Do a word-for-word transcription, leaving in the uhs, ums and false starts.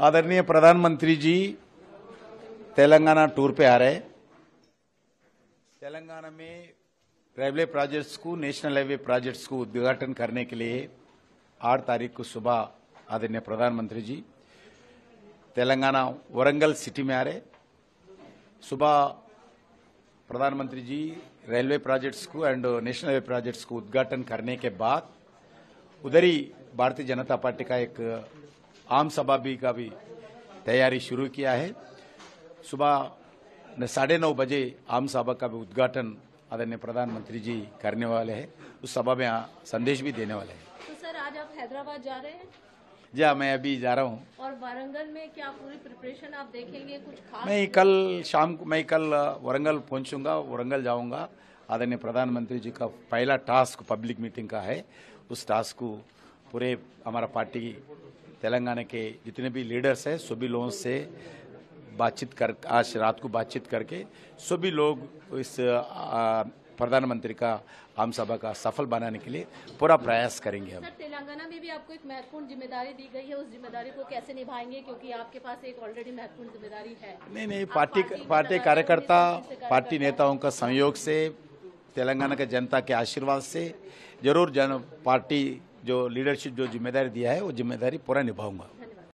आदरणीय प्रधानमंत्री जी तेलंगाना टूर पे आ रहे हैं। तेलंगाना में रेलवे प्रोजेक्ट्स को, नेशनल हाईवे प्रोजेक्ट्स को उद्घाटन करने के लिए आठ तारीख को सुबह आदरणीय प्रधानमंत्री जी तेलंगाना वरंगल सिटी में आ रहे। सुबह प्रधानमंत्री जी रेलवे प्रोजेक्ट्स को एंड नेशनल हाईवे प्रोजेक्ट्स को उद्घाटन करने के बाद उधर ही भारतीय जनता पार्टी का एक आम सभा भी का भी तैयारी शुरू किया है। सुबह साढ़े नौ बजे आम सभा का भी उद्घाटन आदरणीय प्रधानमंत्री जी करने वाले हैं। उस सभा में संदेश भी देने वाले हैं। तो सर आज आप हैदराबाद जा रहे हैं? जी हाँ, मैं अभी जा रहा हूँ। और वारंगल में क्या पूरी प्रिपरेशन आप देखेंगे? कुछ खास? मैं कल शाम को मैं कल वारंगल पहुंचूंगा, वारंगल जाऊंगा। आदरणीय प्रधानमंत्री जी का पहला टास्क पब्लिक मीटिंग का है। उस टास्क को पूरे हमारा पार्टी तेलंगाना के जितने भी लीडर्स हैं सभी लोगों से बातचीत कर आज रात को बातचीत करके सभी लोग इस प्रधानमंत्री का आम सभा का सफल बनाने के लिए पूरा प्रयास करेंगे। हम सर तेलंगाना में भी आपको एक महत्वपूर्ण जिम्मेदारी दी गई है, उस जिम्मेदारी को कैसे निभाएंगे? क्योंकि आपके पास एक ऑलरेडी महत्वपूर्ण जिम्मेदारी है। नहीं नहीं पार्टी पार्टी कार्यकर्ता पार्टी नेताओं का सहयोग से, तेलंगाना के जनता के आशीर्वाद से जरूर जन पार्टी जो लीडरशिप जो जिम्मेदारी दिया है वो जिम्मेदारी पूरा निभाऊंगा।